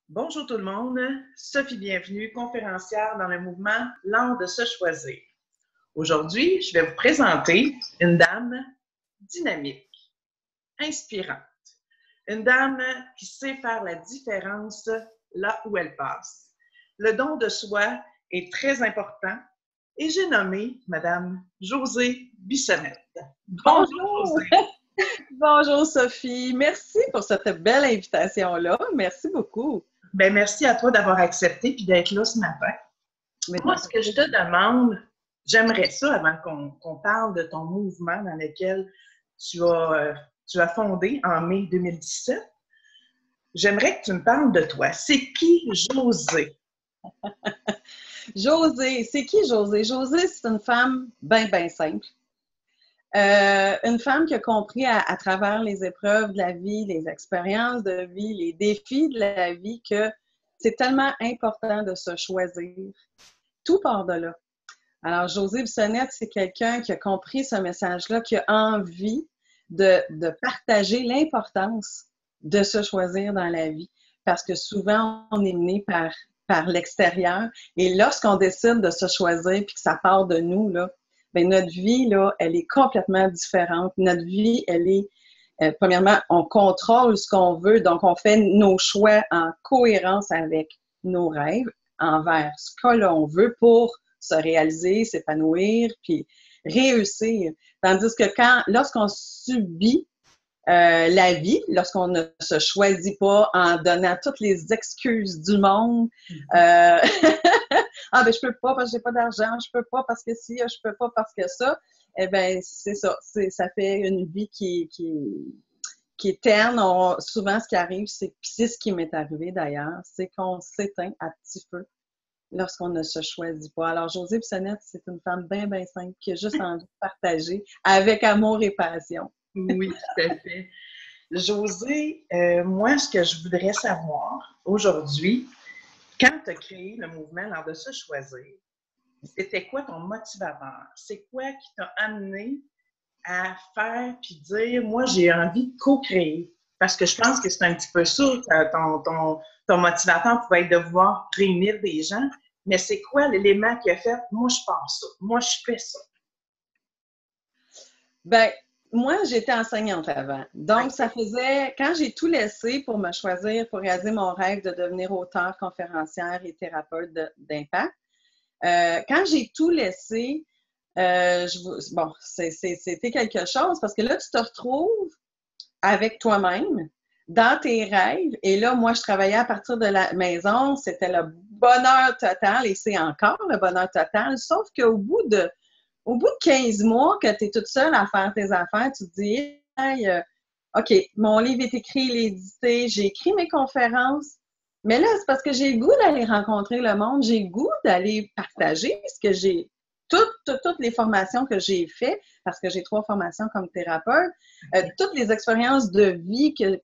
Bonjour tout le monde, Sophie Bienvenue, conférencière dans le mouvement L'art de se choisir. Aujourd'hui, je vais vous présenter une dame dynamique, inspirante, une dame qui sait faire la différence là où elle passe. Le don de soi est très important et j'ai nommé Madame Josée Bissonnette. Bonjour Josée! Bonjour Sophie, merci pour cette belle invitation-là, merci beaucoup. Bien, merci à toi d'avoir accepté et d'être là ce matin. Moi, ce que je te demande, j'aimerais ça avant qu'on parle de ton mouvement dans lequel tu as fondé en mai 2017. J'aimerais que tu me parles de toi. C'est qui Josée? Josée, c'est qui Josée? Josée, c'est une femme bien simple. Une femme qui a compris à travers les épreuves de la vie, les expériences de vie, les défis de la vie que c'est tellement important de se choisir. Tout part de là. Alors, Josée Bissonnette, c'est quelqu'un qui a compris ce message-là, qui a envie de partager l'importance de se choisir dans la vie. Parce que souvent, on est mené par l'extérieur. Et lorsqu'on décide de se choisir puis que ça part de nous, là, bien, notre vie, là, elle est complètement différente. Notre vie, elle est, premièrement, on contrôle ce qu'on veut. Donc, on fait nos choix en cohérence avec nos rêves envers ce que l'on veut pour se réaliser, s'épanouir, puis réussir. Tandis que lorsqu'on subit la vie, lorsqu'on ne se choisit pas en donnant toutes les excuses du monde, ah ben je peux pas parce que j'ai pas d'argent, je peux pas parce que si, je peux pas parce que ça, eh ben c'est ça, ça fait une vie qui est terne. Souvent, ce qui arrive, c'est ce qui m'est arrivé d'ailleurs, c'est qu'on s'éteint à petit feu lorsqu'on ne se choisit pas. Alors, Josée Bissonnette, c'est une femme bien simple qui a juste envie de partager avec amour et passion. Oui, tout à fait. Josée, moi, ce que je voudrais savoir aujourd'hui, quand tu as créé le mouvement L'art de se choisir, c'était quoi ton motivateur? C'est quoi qui t'a amené à faire puis dire, moi, j'ai envie de co-créer? Parce que je pense que c'est un petit peu ça, ton motivateur pouvait être de vouloir réunir des gens, mais c'est quoi l'élément qui a fait, moi, je pense ça, moi, je fais ça? Ben, moi, j'étais enseignante avant. Donc, ça faisait, quand j'ai tout laissé pour me choisir, pour réaliser mon rêve de devenir auteure, conférencière et thérapeute d'impact, quand j'ai tout laissé, bon, c'était quelque chose parce que là, tu te retrouves avec toi-même, dans tes rêves. Et là, moi, je travaillais à partir de la maison. C'était le bonheur total et c'est encore le bonheur total. Sauf qu'au bout de 15 mois que tu es toute seule à faire tes affaires, tu te dis, hey, OK, mon livre est écrit, il est édité, j'ai écrit mes conférences. Mais là, c'est parce que j'ai le goût d'aller rencontrer le monde, j'ai le goût d'aller partager ce que j'ai, toutes les formations que j'ai faites, parce que j'ai 3 formations comme thérapeute, toutes les expériences de vie que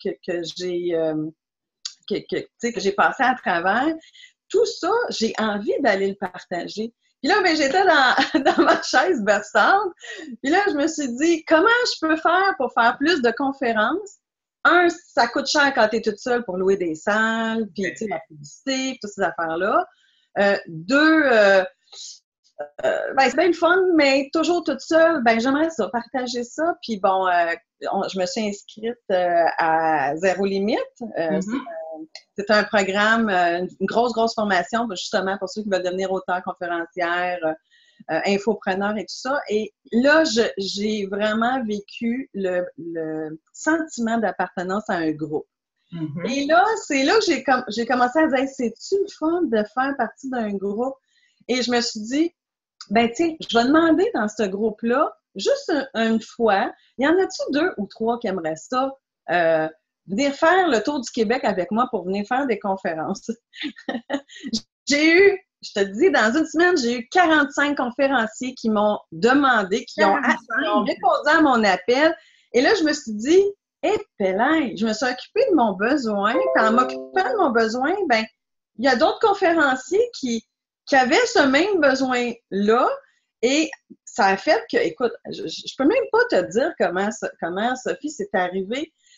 j'ai passées à travers, tout ça, j'ai envie d'aller le partager. Puis là, ben, j'étais dans ma chaise berçante. Puis là, je me suis dit, comment je peux faire pour faire plus de conférences? Un, ça coûte cher quand tu es toute seule pour louer des salles, puis tu sais, la publicité, toutes ces affaires-là. Deux, ben, c'est bien le fun, mais toujours toute seule, ben j'aimerais ça, partager ça. Puis bon, je me suis inscrite à Zéro Limite. C'est un programme, une grosse formation, justement, pour ceux qui veulent devenir auteur, conférencière, infopreneur et tout ça. Et là, j'ai vraiment vécu le sentiment d'appartenance à un groupe. Et là, c'est là que j'ai commencé à dire, c'est-tu le fun de faire partie d'un groupe? Et je me suis dit, ben, tu sais, je vais demander dans ce groupe-là, juste une fois, y en a-tu 2 ou 3 qui aimeraient ça, venir faire le tour du Québec avec moi pour venir faire des conférences? J'ai eu, je te dis, dans une semaine, j'ai eu 45 conférenciers qui m'ont demandé, qui ont répondu à mon appel. Et là, je me suis dit, pélin, je me suis occupée de mon besoin. Puis en m'occupant de mon besoin, ben, il y a d'autres conférenciers qui avaient ce même besoin-là. Et ça a fait que, écoute, je peux même pas te dire comment Sophie, c'est arrivé.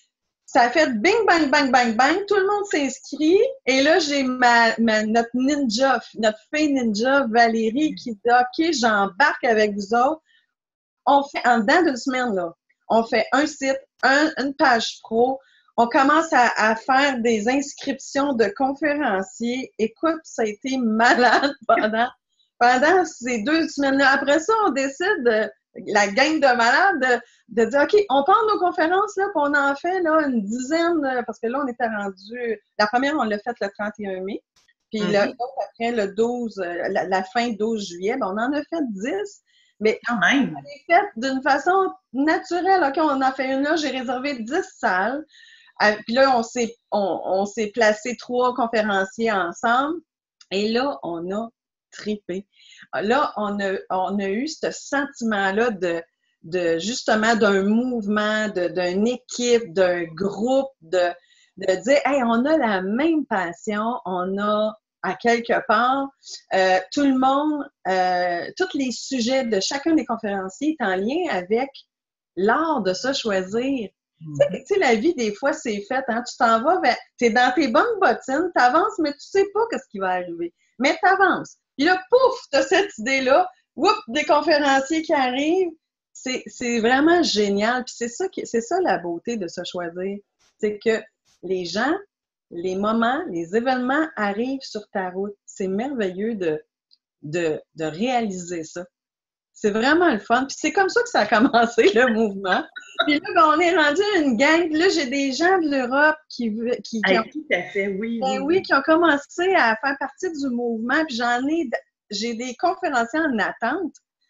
Ça a fait bing, bang, bang, bang, bang. Tout le monde s'inscrit. Et là, j'ai notre ninja, notre fille ninja, Valérie, qui dit, OK, j'embarque avec vous autres. On fait, en dedans d'une semaine, là, on fait un site, une page pro. On commence à faire des inscriptions de conférenciers. Écoute, ça a été malade pendant ces 2 semaines-là. Après ça, on décide, la gang de malades, de dire, OK, on part nos conférences, là, puis on en fait là, une dizaine, parce que là, on était rendu. La première, on l'a faite le 31 mai. Puis l'autre, après, le 12, la fin 12 juillet, ben, on en a fait 10. Mais quand même, on l'a fait d'une façon naturelle. OK, on en a fait une là, j'ai réservé 10 salles. Puis là, on s'est placé 3 conférenciers ensemble. Et là, on a trippé. Là, on a eu ce sentiment-là de justement d'un mouvement, d'une équipe, d'un groupe, de dire, hey, on a la même passion, on a à quelque part, tout le monde, tous les sujets de chacun des conférenciers est en lien avec l'art de se choisir. Tu sais, la vie, des fois, c'est fait, hein? Tu t'en vas, t'es dans tes bonnes bottines, t'avances, mais tu sais pas ce qui va arriver. Mais t'avances. Puis là, pouf, t'as cette idée-là, whoop, des conférenciers qui arrivent. C'est vraiment génial. Puis c'est ça la beauté de se choisir. C'est que les gens, les moments, les événements arrivent sur ta route. C'est merveilleux de réaliser ça. C'est vraiment le fun. Puis c'est comme ça que ça a commencé, le mouvement. Puis là, ben, on est rendu une gang. Puis là, j'ai des gens de l'Europe qui ont, tout à fait, oui, oui, qui ont commencé à faire partie du mouvement. Puis j'ai des conférenciers en attente.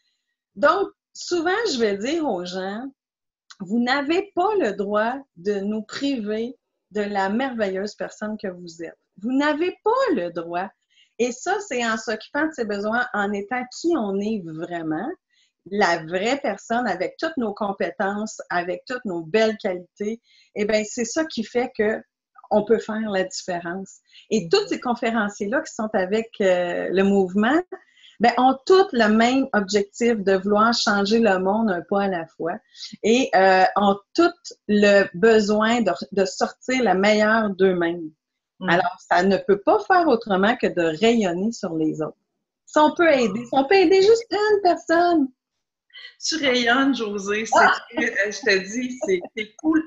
Donc, souvent, je vais dire aux gens, vous n'avez pas le droit de nous priver de la merveilleuse personne que vous êtes. Vous n'avez pas le droit. Et ça, c'est en s'occupant de ses besoins, en étant qui on est vraiment, la vraie personne avec toutes nos compétences, avec toutes nos belles qualités. Eh bien, c'est ça qui fait que on peut faire la différence. Et tous ces conférenciers-là qui sont avec le mouvement, ben, ont tous le même objectif de vouloir changer le monde un pas à la fois et ont tous le besoin de sortir le meilleur d'eux-mêmes. Alors, ça ne peut pas faire autrement que de rayonner sur les autres. Si on peut aider juste une personne. Tu rayonnes, Josée. Je te dis, c'est cool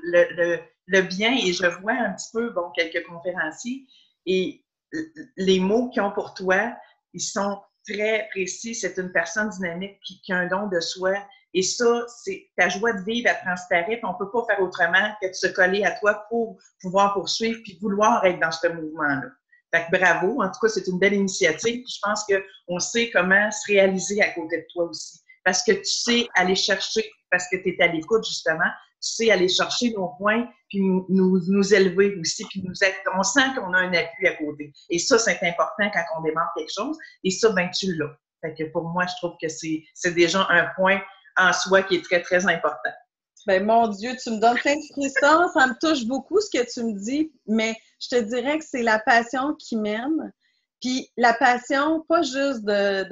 le bien. Et je vois un petit peu, bon, quelques conférenciers et les mots qu'ils ont pour toi, ils sont très précis. C'est une personne dynamique qui a un don de soi. Et ça, c'est ta joie de vivre, elle transparaît. On ne peut pas faire autrement que de se coller à toi pour pouvoir poursuivre puis vouloir être dans ce mouvement-là. Fait que bravo. En tout cas, c'est une belle initiative. Puis je pense qu'on sait comment se réaliser à côté de toi aussi. Parce que tu sais aller chercher, parce que tu es à l'écoute, justement, tu sais aller chercher nos points, puis nous élever aussi, puis on sent qu'on a un appui à côté. Et ça, c'est important quand on démarre quelque chose. Et ça, ben tu l'as. Fait que pour moi, je trouve que c'est déjà un point en soi qui est très, très important. Ben mon Dieu, tu me donnes plein de frissons. Ça me touche beaucoup ce que tu me dis, mais je te dirais que c'est la passion qui mène. Puis la passion, pas juste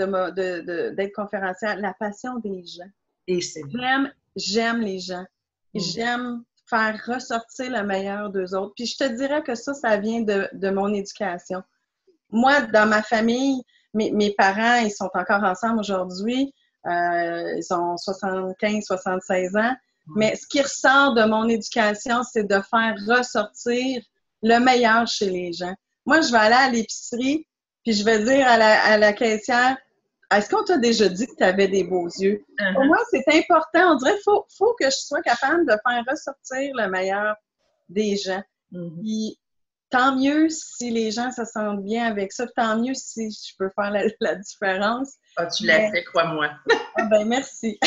d'être conférencière, la passion des gens. Et c'est J'aime les gens. J'aime faire ressortir le meilleur d'eux autres. Puis je te dirais que ça vient de mon éducation. Moi, dans ma famille, mes parents, ils sont encore ensemble aujourd'hui. Ils ont 75, 76 ans. Mais ce qui ressort de mon éducation, c'est de faire ressortir le meilleur chez les gens. Moi, je vais aller à l'épicerie, puis je vais dire à la caissière, est-ce qu'on t'a déjà dit que tu avais des beaux yeux? Pour moi, c'est important. On dirait qu'il faut que je sois capable de faire ressortir le meilleur des gens. Puis, tant mieux si les gens se sentent bien avec ça, tant mieux si je peux faire la différence. Ah, tu l'as fait, crois-moi. Ah ben, merci.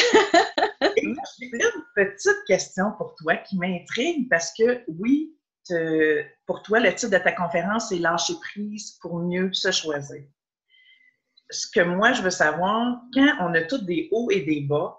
J'ai une petite question pour toi qui m'intrigue parce que, oui, pour toi, le titre de ta conférence, c'est « Lâcher prise pour mieux se choisir ». Ce que moi, je veux savoir, quand on a tous des hauts et des bas,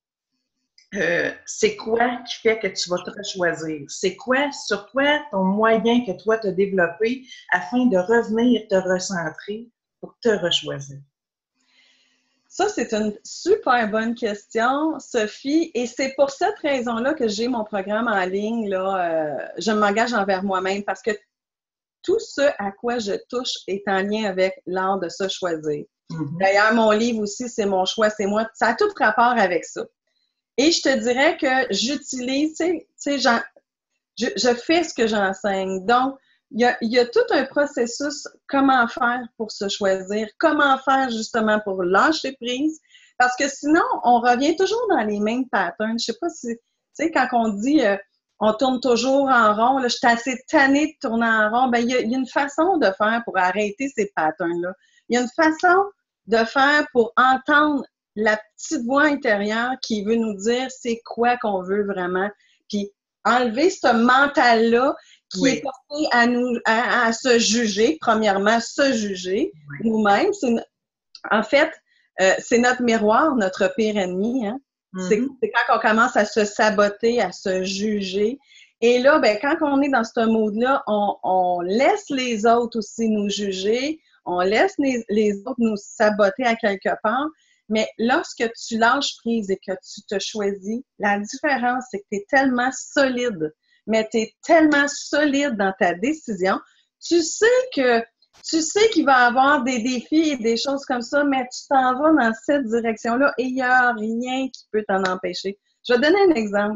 c'est quoi qui fait que tu vas te choisir? C'est quoi, sur quoi, ton moyen que toi, tu as développé afin de revenir te recentrer pour te rechoisir? Ça, c'est une super bonne question, Sophie. Et c'est pour cette raison-là que j'ai mon programme en ligne, là, Je m'engage envers moi-même, parce que tout ce à quoi je touche est en lien avec l'art de se choisir. D'ailleurs, mon livre aussi, c'est mon choix, c'est moi. Ça a tout rapport avec ça. Et je te dirais que j'utilise, tu sais, je fais ce que j'enseigne. Donc, il y a tout un processus, comment faire pour se choisir, comment faire justement pour lâcher prise, parce que sinon, on revient toujours dans les mêmes patterns. Je sais pas si, tu sais, quand on dit on tourne toujours en rond, là, je suis assez tannée de tourner en rond, ben il y a une façon de faire pour arrêter ces patterns-là. Il y a une façon de faire pour entendre la petite voix intérieure qui veut nous dire c'est quoi qu'on veut vraiment, puis enlever ce mental-là qui est porté à nous, à se juger, premièrement, se juger nous-mêmes. En fait, c'est notre miroir, notre pire ennemi. Hein? C'est quand on commence à se saboter, à se juger. Et là, ben, quand on est dans ce mode-là, on laisse les autres aussi nous juger, on laisse les autres nous saboter à quelque part. Mais lorsque tu lâches prise et que tu te choisis, la différence, c'est que tu es tellement solide, mais tu es tellement solide dans ta décision. Tu sais qu'il va y avoir des défis et des choses comme ça, mais tu t'en vas dans cette direction-là et il n'y a rien qui peut t'en empêcher. Je vais donner un exemple.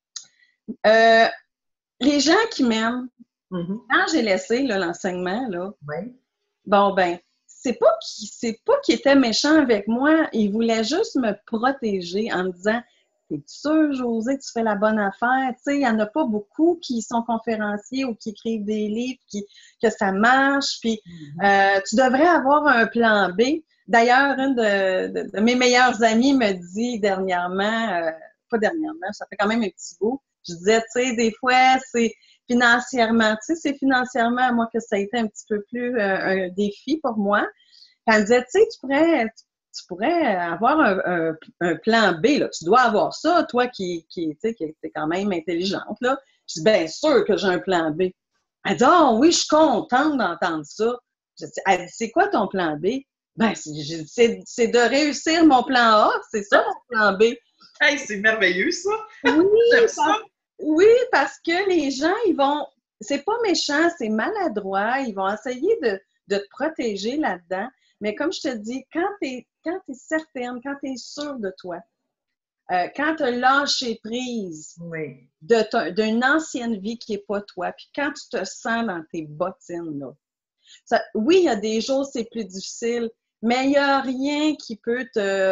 Les gens qui m'aiment, quand j'ai laissé là, l'enseignement, là, bon, ben, c'est pas qu'ils étaient méchants avec moi, ils voulaient juste me protéger en me disant « T'es sûr, Josée, que tu fais la bonne affaire? » Tu sais, il n'y en a pas beaucoup qui sont conférenciers ou qui écrivent des livres, que ça marche, puis tu devrais avoir un plan B. D'ailleurs, une de mes meilleures amies me dit dernièrement, pas dernièrement, ça fait quand même un petit bout, je disais, tu sais, des fois, c'est financièrement, tu sais, c'est financièrement, moi, que ça a été un petit peu plus un défi pour moi. Elle me disait, tu sais, tu pourrais avoir un plan B, là. Tu dois avoir ça, toi tu sais, qui es quand même intelligente, là. Je dis, bien sûr que j'ai un plan B. Elle dit, ah oui, je suis contente d'entendre ça. Elle dit, c'est quoi ton plan B? Ben, c'est de réussir mon plan A, c'est ça mon plan B. Hey, c'est merveilleux, ça! Oui, j'aime ça! Oui, parce que les gens, c'est pas méchant, c'est maladroit, ils vont essayer de te protéger là-dedans. Mais comme je te dis, quand tu es certaine, quand tu es sûre de toi, quand tu as lâché prise d'une ancienne vie qui n'est pas toi, puis quand tu te sens dans tes bottines, là, oui, il y a des jours c'est plus difficile, mais il n'y a rien qui peut te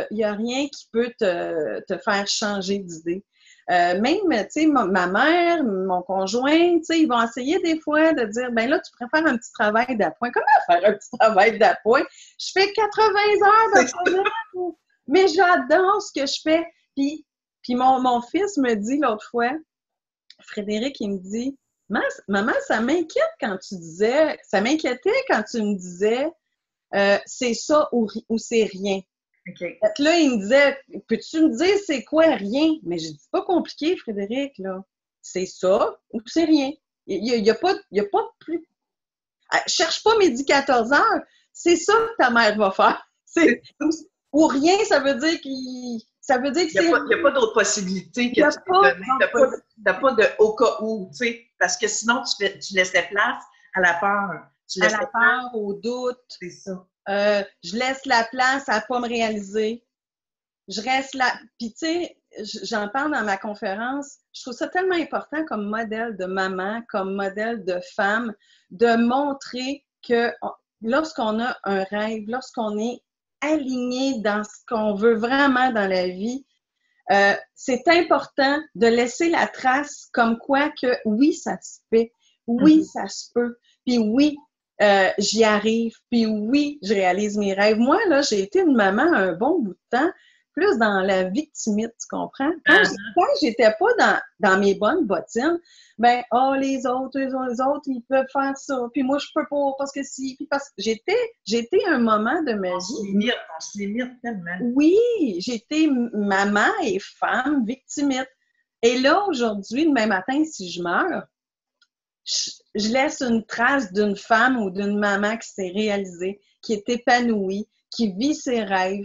faire changer d'idée. Même, tu sais, ma mère, mon conjoint, tu sais, ils vont essayer des fois de dire, ben là, tu pourrais faire un petit travail d'appoint. Comment faire un petit travail d'appoint? Je fais 80 heures de programme, mais j'adore ce que je fais. Puis mon fils me dit l'autre fois, Frédéric, il me dit, maman, ça m'inquiétait quand tu me disais, c'est ça ou c'est rien. Okay. Là, il me disait, peux-tu me dire c'est quoi rien? Mais j'ai dit, c'est pas compliqué, Frédéric, là. C'est ça ou c'est rien. Il y a pas plus. Cherche pas midi 14 heures. C'est ça que ta mère va faire. Ou rien, ça veut dire que c'est. Il n'y a pas d'autre possibilité que tu t'es donnée. Tu n'as pas de au cas où, tu sais, parce que sinon, tu laissais place à la peur. À la peur, au doute. C'est ça. Je laisse la place à ne pas me réaliser. Je reste là. Puis, tu sais, j'en parle dans ma conférence. Je trouve ça tellement important comme modèle de maman, comme modèle de femme, de montrer que lorsqu'on a un rêve, lorsqu'on est aligné dans ce qu'on veut vraiment dans la vie, c'est important de laisser la trace comme quoi que oui, ça se fait. Oui, ça se peut. Puis oui, j'y arrive, puis oui, je réalise mes rêves. Moi, là, j'ai été une maman un bon bout de temps, plus dans la victimite, tu comprends? Quand j'étais pas dans mes bonnes bottines, ben, les autres, ils peuvent faire ça, puis moi, je peux pas, parce que puis parce que j'étais un moment de ma vie. On se limite tellement. Oui, j'étais maman et femme victimite. Et là, aujourd'hui, demain matin, si je meurs, je laisse une trace d'une femme ou d'une maman qui s'est réalisée, qui est épanouie, qui vit ses rêves,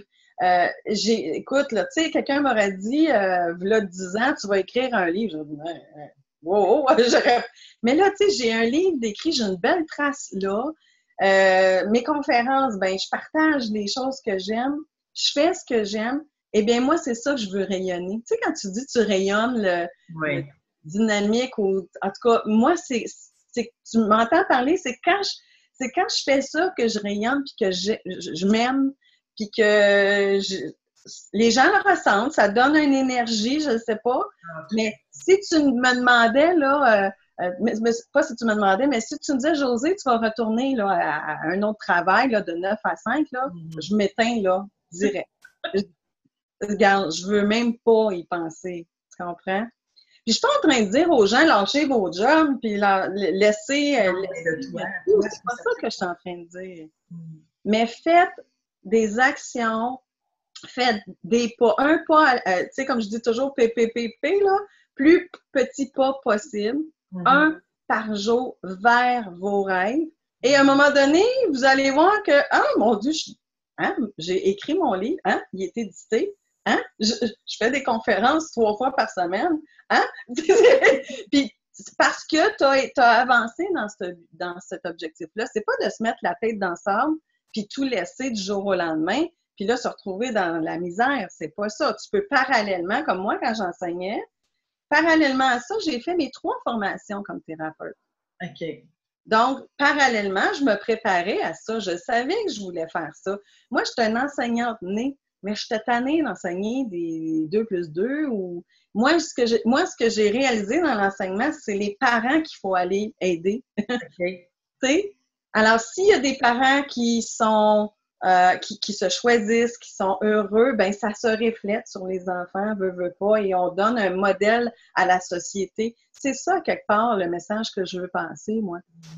écoute, là, tu sais, quelqu'un m'aurait dit, là, 10 ans, tu vas écrire un livre. J'aurais dit, wow, mais là, tu sais, j'ai un livre d'écrit, j'ai une belle trace là. Mes conférences, ben, je partage les choses que j'aime, je fais ce que j'aime. Eh bien, moi, c'est ça que je veux rayonner. Tu sais, quand tu dis tu rayonnes le dynamique, ou en tout cas, moi, tu m'entends parler, c'est quand je fais ça que je rayonne, puis que je m'aime, puis que les gens le ressentent, ça donne une énergie, je ne sais pas. Mais si tu me demandais, là, pas si tu me demandais, mais si tu me disais, Josée, tu vas retourner là, à un autre travail là, de 9 à 5, là, je m'éteins là, direct. Regarde, je veux même pas y penser. Tu comprends? Puis je suis pas en train de dire aux gens, lâchez vos jobs, puis laissez c'est pas ça que je suis en train de dire. Mais faites des actions, faites des pas, un pas, tu sais, comme je dis toujours, PPPP, là, plus petit pas possible, un par jour vers vos rêves. Et à un moment donné, vous allez voir que, ah, mon Dieu, j'ai écrit mon livre, il est édité, je fais des conférences 3 fois par semaine, Puis, parce que tu as avancé dans cet objectif-là. C'est pas de se mettre la tête dans le sable puis tout laisser du jour au lendemain, puis là, se retrouver dans la misère. C'est pas ça. Tu peux parallèlement, comme moi, quand j'enseignais, parallèlement à ça, j'ai fait mes 3 formations comme thérapeute. OK. Donc, parallèlement, je me préparais à ça. Je savais que je voulais faire ça. Moi, j'étais une enseignante née, mais j'étais tannée d'enseigner des 2+2 ou... Moi, ce que j'ai réalisé dans l'enseignement, c'est les parents qu'il faut aller aider. Okay. Tu sais? Alors, s'il y a des parents qui sont qui se choisissent, qui sont heureux, ben ça se reflète sur les enfants, veut pas, et on donne un modèle à la société. C'est ça, quelque part, le message que je veux passer, moi.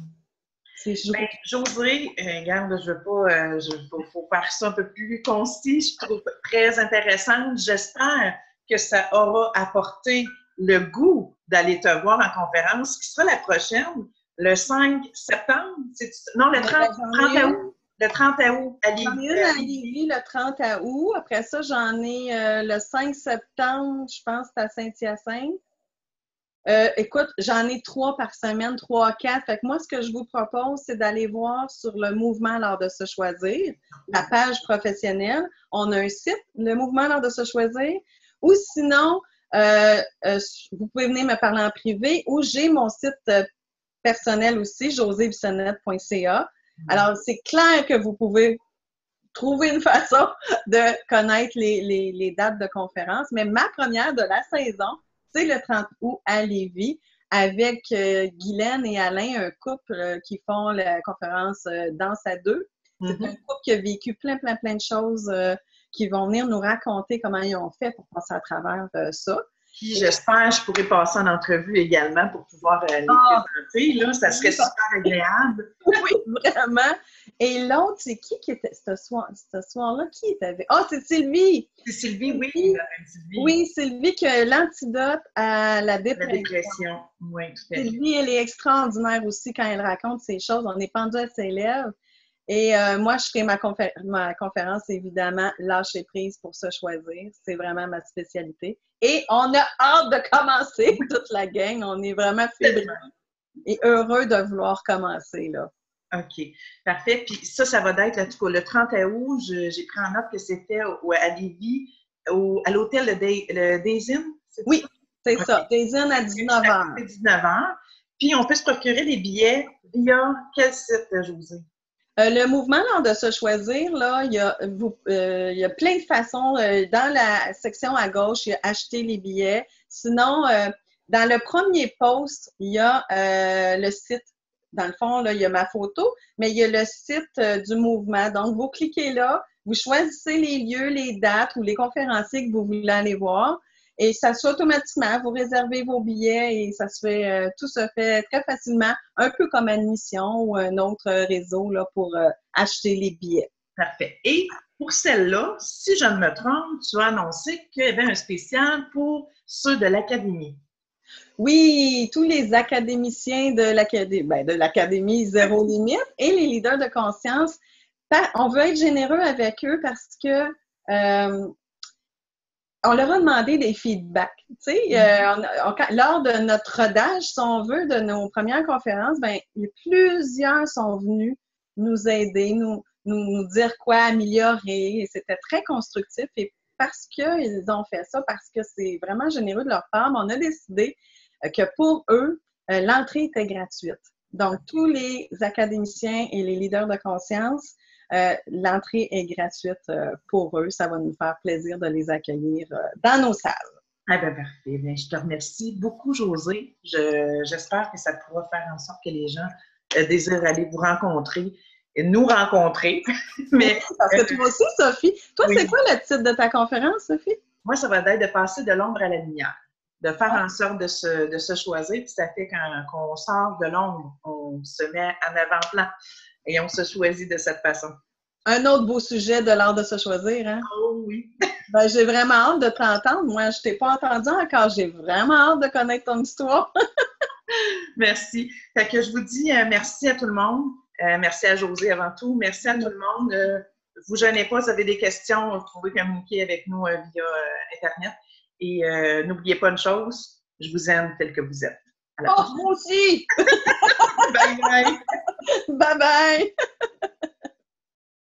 Ben, Josée, regarde, je veux pas, faut faire ça un peu plus concis, je trouve très intéressante. J'espère que ça aura apporté le goût d'aller te voir en conférence, qui sera la prochaine, le 5 septembre, non, le 30 août. Le 30 août à Lévis. J'en ai une à Lévis le 30 août. Après ça, j'en ai le 5 septembre, je pense, à Saint-Hyacinthe. Écoute, j'en ai 3 par semaine, 3 à 4. Fait que moi, ce que je vous propose, c'est d'aller voir sur le mouvement L'Art de se choisir, la page professionnelle. On a un site, le mouvement L'Art de se choisir. Ou sinon, vous pouvez venir me parler en privé, ou j'ai mon site personnel aussi, josébissonnette.ca. Alors, c'est clair que vous pouvez trouver une façon de connaître les dates de conférence, mais ma première de la saison, c'est le 30 août à Lévis, avec Guylaine et Alain, un couple qui font la conférence Danse à deux. C'est un couple qui a vécu plein de choses qui vont venir nous raconter comment ils ont fait pour passer à travers ça. Puis j'espère que je pourrais passer en entrevue également pour pouvoir les présenter. Là, ça serait super agréable. Oui, vraiment. Et l'autre, c'est qui était ce soir-là? Qui était avec? C'est Sylvie! C'est Sylvie, oui. Sylvie. Oui, Sylvie, que l'antidote à la dépression. La dépression, oui, tout à fait. Sylvie, elle est extraordinaire aussi quand elle raconte ces choses. On est pendu à ses lèvres. Et moi, je ferai ma conférence, évidemment, lâcher prise pour se choisir. C'est vraiment ma spécialité. Et on a hâte de commencer, toute la gang. On est vraiment fébrile et heureux de vouloir commencer, là. OK. Parfait. Puis ça va être, en tout cas, le 30 août, j'ai pris en note que c'était à Lévis, à l'hôtel le Days Inn, c'est ça? Oui, c'est ça. Days Inn à 19h. C'est 19h. Puis on peut se procurer des billets via quel site, Josée? Le mouvement L'Art de se choisir, là, il y a plein de façons. Dans la section à gauche, il y a acheter les billets. Sinon, dans le premier post, il y a le site. Dans le fond, là, il y a ma photo, mais il y a le site du mouvement. Donc, vous cliquez là, vous choisissez les lieux, les dates ou les conférenciers que vous voulez aller voir. Et ça se fait automatiquement, vous réservez vos billets et ça se fait, tout se fait très facilement, un peu comme Admission ou un autre réseau là, pour acheter les billets. Parfait. Et pour celle-là, si je ne me trompe, tu as annoncé qu'il y avait un spécial pour ceux de l'Académie. Oui, tous les académiciens de l'Académie Zéro Limite et les leaders de conscience, on veut être généreux avec eux parce que on leur a demandé des feedbacks. Tu sais, lors de notre rodage, si on veut, de nos premières conférences, ben, plusieurs sont venus nous aider, nous dire quoi améliorer. Et c'était très constructif. Et parce qu'ils ont fait ça, parce que c'est vraiment généreux de leur part, on a décidé que pour eux, l'entrée était gratuite. Donc, tous les académiciens et les leaders de conscience, l'entrée est gratuite pour eux. Ça va nous faire plaisir de les accueillir dans nos salles. Ah ben parfait. Bien, je te remercie beaucoup, Josée. J'espère que ça pourra faire en sorte que les gens désirent aller vous rencontrer et nous rencontrer. Mais, parce que toi aussi, Sophie, toi, oui. C'est quoi le titre de ta conférence, Sophie? Moi, ça va être de passer de l'ombre à la lumière, de faire en sorte de se choisir. Puis ça fait quand on sort de l'ombre, on se met en avant-plan et on se choisit de cette façon. Un autre beau sujet de l'art de se choisir, hein? Oh oui! Ben, j'ai vraiment hâte de t'entendre. Moi, je ne t'ai pas entendu encore. J'ai vraiment hâte de connaître ton histoire. Merci. Fait que je vous dis merci à tout le monde. Merci à Josée avant tout. Merci à tout le monde. Vous gênez pas, si vous avez des questions, vous pouvez communiquer avec nous via Internet. Et n'oubliez pas une chose, je vous aime tel que vous êtes. Oh, moi aussi! Bye bye! Bye bye!